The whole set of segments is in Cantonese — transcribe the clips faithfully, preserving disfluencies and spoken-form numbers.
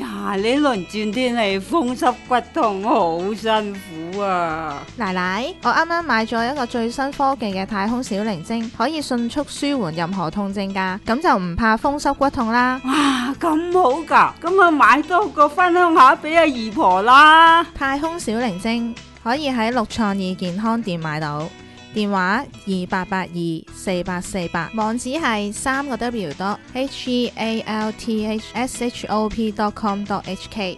呀，呢輪轉天氣風濕骨痛好辛苦啊！ 奶奶，我啱啱買咗一個最新科技嘅太空小靈精，可以迅速舒緩任何痛症㗎，咁就唔怕風濕骨痛啦。 哇，咁好噶，咁我買多個分享下俾阿姨婆啦。 太空小靈精可以喺六創意健康店買到，電話二八八二四八四八，網址係三個 W dot H E A L T H S H O P dot com dot H K。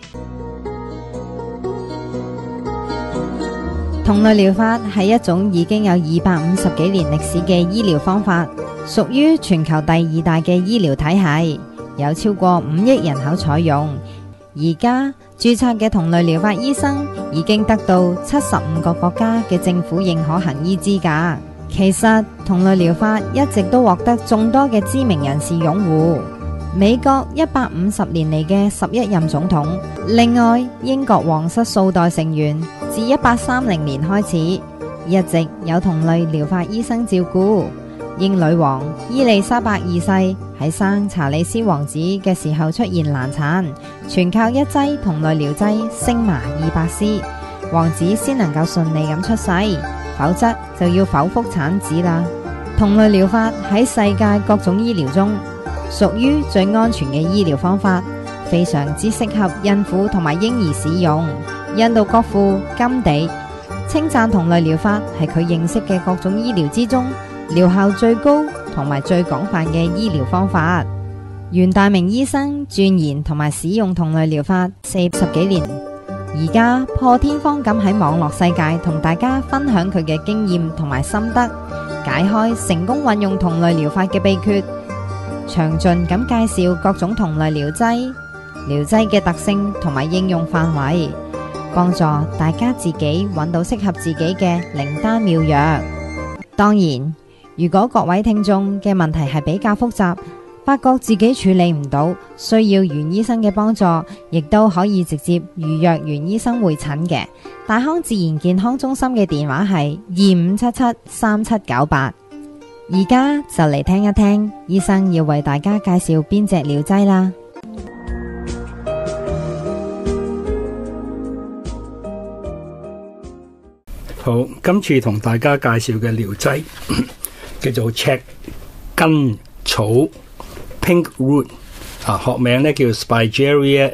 同類療法係一種已經有二百五十幾年歷史嘅醫療方法，屬於全球第二大嘅醫療體系，有超過五億人口採用。而家註冊嘅同類療法醫生已經得到七十五個國家嘅政府認可行醫資格。其實同類療法一直都獲得眾多嘅知名人士擁護。美國一百五十年嚟嘅十一任總統，另外英國皇室數代成員自一八三零年開始一直有同類療法醫生照顧。英女王伊麗莎白二世喺生查理斯王子嘅時候出現難產，全靠一劑同類療劑星麻二百絲，王子先能夠順利咁出世，否則就要剖腹產子啦。同類療法喺世界各種醫療中屬於最安全嘅醫療方法，非常之適合孕婦同埋嬰兒使用。印度國父甘地稱讚同類療法係佢認識嘅各種醫療之中療效最高同埋最廣泛嘅醫療方法。袁大明醫生鑽研同埋使用同類療法四十幾年，而家破天荒咁喺網絡世界同大家分享佢嘅經驗同埋心得，解開成功運用同類療法嘅秘訣，詳盡咁介紹各種同類療劑、療劑嘅特性同埋應用範圍，幫助大家自己揾到適合自己嘅靈丹妙藥。當然，如果各位聽眾嘅問題係比較複雜，發覺自己處理唔到，需要袁醫生嘅幫助，亦都可以直接預約袁醫生會診嘅。大康自然健康中心嘅電話係二五七七三七九八。而家就嚟聽一聽醫生要為大家介紹邊隻療劑啦。 好，今次同大家介紹嘅療劑叫做赤根草 （Pink Root） 啊，學名咧叫 Spigeria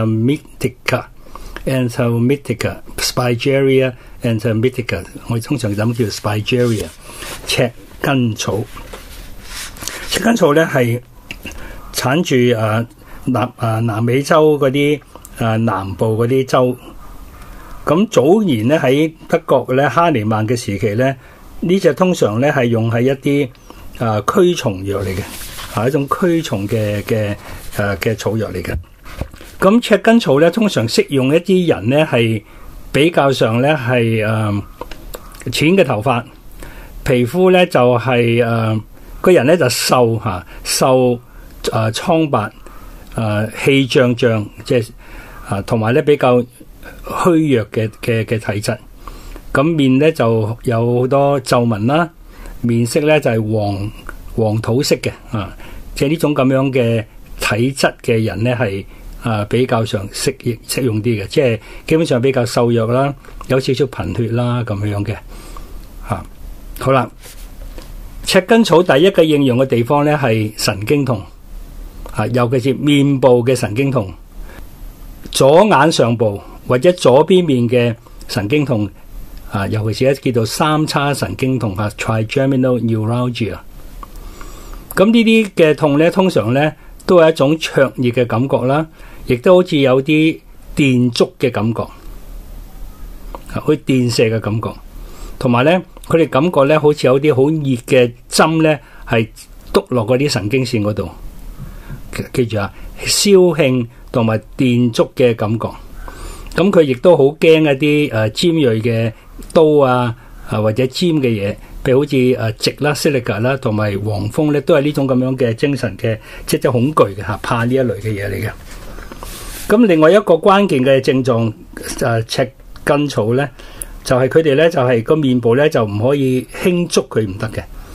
anthelmintica，anthelmintica Spigeria anthelmintica， 我哋通常諗叫 Spigeria 赤根草。赤根草咧係產住誒南誒南美洲嗰啲誒南部嗰啲州。咁早年咧喺德國咧哈尼曼嘅時期咧，呢隻通常咧係用喺一啲啊驅蟲藥嚟嘅，係一種驅蟲嘅嘅誒嘅草藥嚟嘅。咁赤根草咧通常適用一啲人咧係比較上咧係誒淺嘅頭髮，皮膚咧就係誒個人咧就瘦嚇瘦誒蒼白誒氣脹脹，即係啊同埋咧比較虛弱嘅嘅嘅體質，咁面咧就有好多皺紋啦，面色咧就係黃黃土色嘅啊，即係呢種咁樣嘅體質嘅人咧係啊比較上適應適用啲嘅，即係基本上比較瘦弱啦，有少少貧血啦咁樣嘅嚇。好啦，赤根草第一個應用嘅地方咧係神經痛啊，尤其是面部嘅神經痛，左眼上部或者左邊面嘅神經痛啊，尤其是咧叫做三叉神經痛啊 （trigeminal neuralgia）。咁呢啲嘅痛咧，通常咧都係一種灼熱嘅感覺啦，亦都好似有啲電燭嘅感覺，好似電射嘅感覺，同埋咧佢哋感覺咧好似有啲好熱嘅針咧係篤落嗰啲神經線嗰度。記住啊，燒興同埋電燭嘅感覺。咁佢亦都好驚一啲誒尖鋭嘅刀啊，啊或者尖嘅嘢，譬如好似誒矽啦、silica 啦，同埋黃蜂咧，都係呢種咁樣嘅精神嘅即係恐懼嘅嚇，怕呢一類嘅嘢嚟嘅。咁另外一個關鍵嘅症狀誒赤根草咧，就係佢哋咧就係個面部咧就唔可以輕觸佢唔得嘅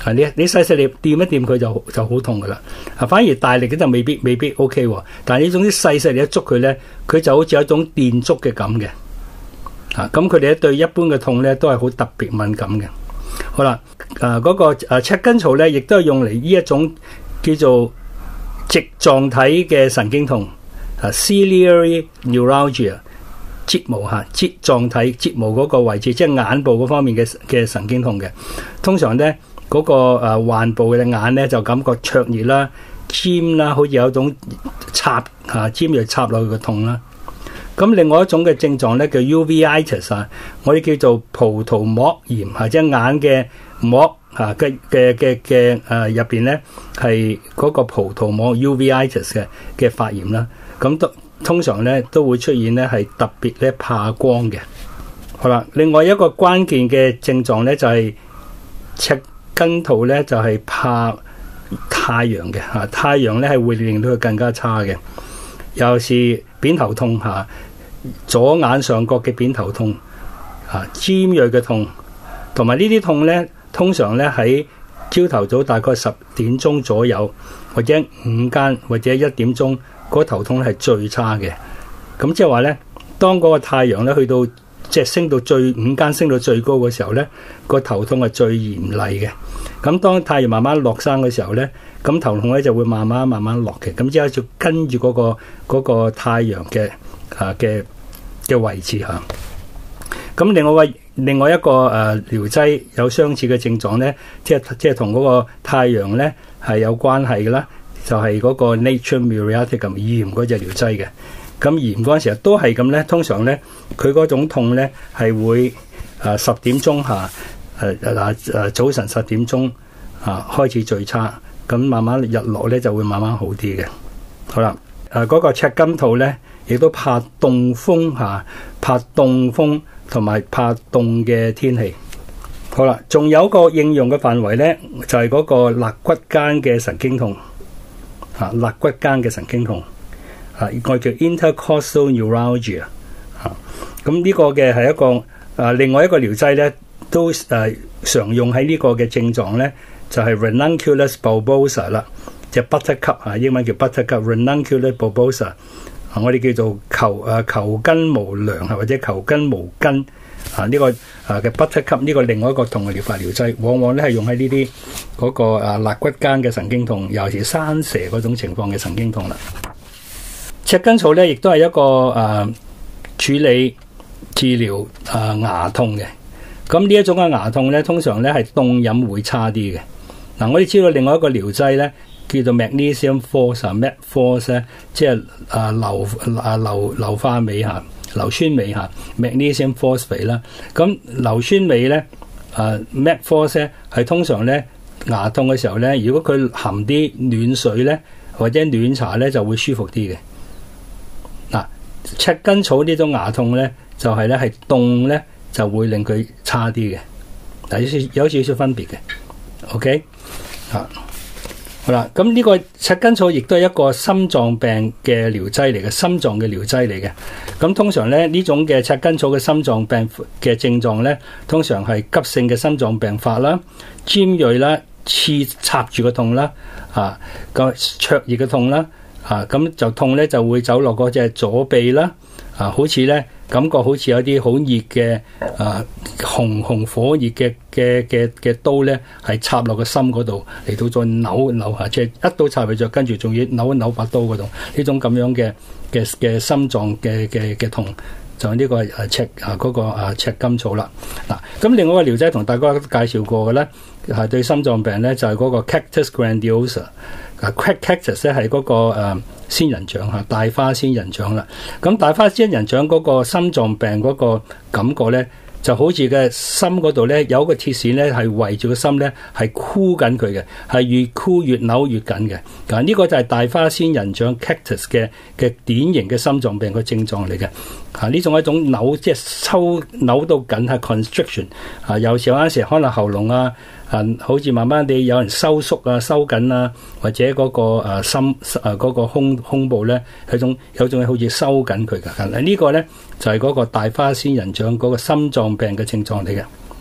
啊，你你細細力掂一掂佢就就好痛噶啦。啊，反而大力嘅就未必未必 OK 喎。但係呢種啲細細力一捉佢咧，佢就好似有一種電觸嘅感嘅。啊，咁佢哋咧對一般嘅痛咧都係好特別敏感嘅。好啦，啊嗰、那個啊尺根草咧，亦都係用嚟呢一種叫做棘狀體嘅神經痛，啊 ciliary neuralgia， 睫毛嚇棘狀體睫毛嗰個位置，即係眼部嗰方面嘅嘅神經痛嘅。通常咧嗰、那個誒患部嘅眼咧就感覺灼熱啦、尖啦，好似有一種插嚇尖銳插落去嘅痛啦。咁另外一種嘅症狀咧叫 uveitis 啊，我哋叫做葡萄膜炎嚇，即係眼嘅膜嚇嘅嘅嘅嘅誒入邊咧係嗰個葡萄膜 uveitis 嘅嘅發炎啦。咁都通常咧都會出現咧係特別咧怕光嘅。好啦，另外一個關鍵嘅症狀咧就係赤根圖咧就係怕太陽嘅嚇，太陽咧係會令到佢更加差嘅，尤其是扁頭痛嚇，左眼上角嘅扁頭痛嚇，尖鋭嘅痛，同埋呢啲痛咧，通常咧喺朝頭早大概十點鐘左右，或者午間或者一點鐘，嗰個頭痛咧係最差嘅。咁即係話咧，當嗰個太陽咧去到即係升到最午間升到最高嘅時候咧，個頭痛係最嚴厲嘅。咁當太陽慢慢落山嘅時候咧，咁頭痛咧就會慢慢慢慢落嘅。咁之後就跟住嗰個嗰個太陽嘅啊嘅嘅位置嚇。咁另外個另外一個誒療劑有相似嘅症狀咧，即係即係同嗰個太陽咧係有關係嘅啦，就係嗰個 Nature Muriaticum 鹽嗰隻療劑嘅。咁鹽嗰陣時候都係咁咧，通常咧佢嗰種痛咧係會誒十點鐘下。誒嗱誒早晨十點鐘啊開始最差，咁慢慢日落咧就會慢慢好啲嘅。好啦，誒、啊、嗰、那個赤根圖咧，亦都怕凍風嚇、啊，怕凍風同埋怕凍嘅天氣。好啦，仲有個應用嘅範圍咧，就係、是、嗰個肋骨間嘅神經痛嚇，肋、啊、骨間嘅神經痛嚇，我、啊、叫 intercostal neuralgia 嚇、啊。咁呢個嘅係一個誒、啊、另外一個療劑咧。都誒、呃、常用喺呢個嘅症狀咧，就係、是、ranunculus bulbosa 啦，即係 buttercup 啊，英文叫 buttercup ranunculus bulbosa 啊，我哋叫做球誒、啊、球根無良或者球根無根啊，呢、這個誒嘅 buttercup 呢個另外一個痛嘅療法療劑，往往咧係用喺呢啲嗰個誒肋骨間嘅神經痛，尤其是生蛇嗰種情況嘅神經痛啦。赤根草咧，亦都係一個誒、啊、處理治療誒、啊、牙痛嘅。咁呢一種嘅牙痛咧，通常咧係凍飲會差啲嘅。嗱、啊，我哋知道另外一個療劑咧，叫做 magnesium phosphate phos 咧，即係啊硫啊硫硫化鎂嚇，硫酸鎂嚇 magnesium phosphate 啦。咁硫酸鎂咧啊 mag phos 咧係通常咧牙痛嘅時候咧，如果佢含啲暖水咧或者暖茶咧就會舒服啲嘅。嗱、啊，赤根草呢種牙痛咧就係咧係凍咧。就會令佢差啲嘅，但係有少少分別嘅。OK 啊，好啦，咁呢個赤根草亦都係一個心臟病嘅療劑嚟嘅，心臟嘅療劑嚟嘅。咁通常咧呢種嘅赤根草嘅心臟病嘅症狀咧，通常係急性嘅心臟病發啦、尖鋭啦、刺插住個痛啦、啊個灼熱嘅痛啦、啊咁就痛咧就會走落嗰隻左臂啦，啊好似咧。感覺好似有啲好熱嘅啊紅紅火熱嘅嘅嘅嘅刀咧，係插落個心嗰度嚟到再扭扭下，即係一刀插入去，跟住仲要扭一扭把刀嗰度，呢種咁樣嘅嘅嘅心臟嘅嘅嘅痛，就係呢個啊赤啊嗰個啊赤根草啦。嗱，咁另外一個療劑同大家介紹過嘅咧，係對心臟病咧就係嗰個 Cactus grandiosa。啊 Cactus 咧係嗰個誒仙人掌嚇，大花仙人掌啦。咁大花仙人掌嗰個心臟病嗰個感覺咧，就好似嘅心嗰度咧有一個鐵線咧係圍住個心咧係箍緊佢嘅，係越箍越扭越緊嘅。嗱，呢個就係大花仙人掌 Cactus 嘅嘅典型嘅心臟病嘅症狀嚟嘅。啊，呢種係一種扭，即係抽扭到緊係 constriction。啊，有時有陣時可能喉嚨啊。啊，好似慢慢地有人收縮啊、收緊啊，或者嗰、那個誒、啊、心誒嗰、啊那個胸胸部咧，有種有種好似收緊佢㗎。嗱、這個、呢個咧就係、是、嗰個大花仙人掌嗰個心臟病嘅症狀嚟嘅。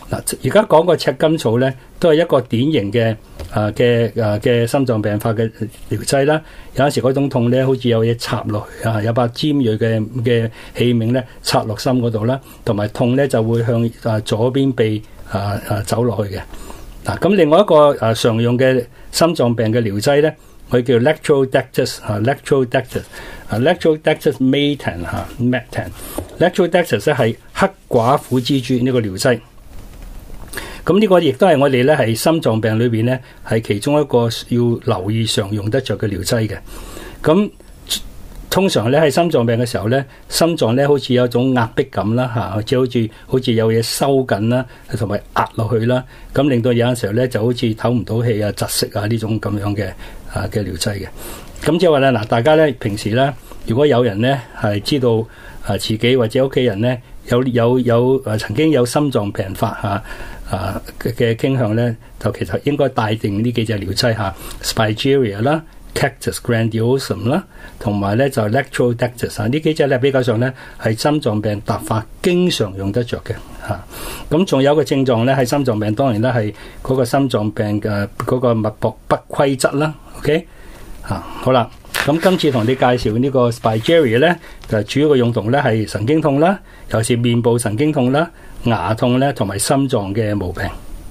嗱，而家講個赤根草咧，都係一個典型嘅啊嘅啊嘅心臟病發嘅療劑啦。有陣時嗰種痛咧，好似有嘢插落去啊，有把尖銳嘅嘅器皿咧插落心嗰度啦，同埋痛咧就會向啊左邊臂啊啊走落去嘅。嗱，咁另外一個啊常用嘅心臟病嘅療劑咧，佢叫 Lectrodextrose 啊 ，Lectrodextrose 啊 ，Lectrodextrose Metan 嚇 ，Metan。Lectrodextrose 咧係黑寡婦之珠呢個療劑。咁呢個亦都係我哋咧係心臟病裏邊咧係其中一個要留意常用得着嘅療劑嘅。咁通常咧喺心臟病嘅時候咧，心臟咧好似有一種壓迫感啦嚇，或者好似好似有嘢收緊啦，同埋壓落去啦，咁令到有陣時候咧就好似唞唔到氣啊、窒息啊呢種咁樣嘅啊嘅療劑嘅。咁即係話咧嗱，大家咧平時咧，如果有人咧係知道啊自己或者屋企人咧有有有誒曾經有心臟病發嚇。啊嘅傾向咧，就其實應該帶定呢幾隻療劑嚇 Spigeria 啦、Cactus Grandiosum 啦，同埋咧就 Lectrodextrose 啊，呢幾隻咧比較上咧係心臟病突發經常用得着嘅嚇。咁、啊、仲有一個症狀咧係心臟病，當然咧係嗰個心臟病嘅嗰個脈搏不規則啦。OK 嚇、啊，好啦，咁今次同你介紹呢個 Spigeria 咧，就主要嘅用途咧係神經痛啦，尤其是面部神經痛啦。牙痛咧，同埋心臟嘅毛病。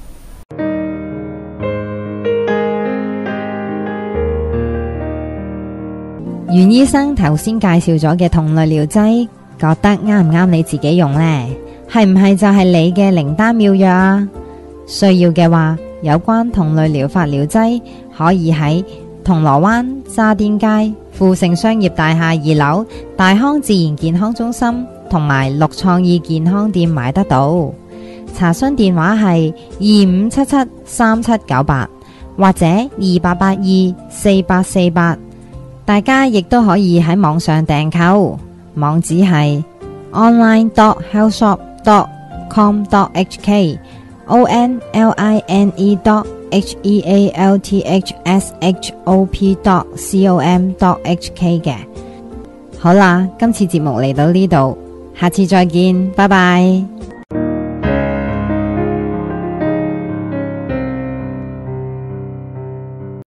袁醫生頭先介紹咗嘅同類療劑，覺得啱唔啱你自己用呢？係唔係就係你嘅靈丹妙藥啊？需要嘅話，有關同類療法療劑可以喺銅鑼灣渣甸街富盛商業大廈二樓大康自然健康中心同埋綠創意健康店買得到，查詢電話係二五七七三七九八或者二八八二四八四八，大家亦都可以喺網上訂購，網址係 online dot health shop dot com dot h k o n l i n e dot h e a l t h s h o p dot com dot h k 嘅。好啦，今次節目嚟到呢度。下次再見，拜拜。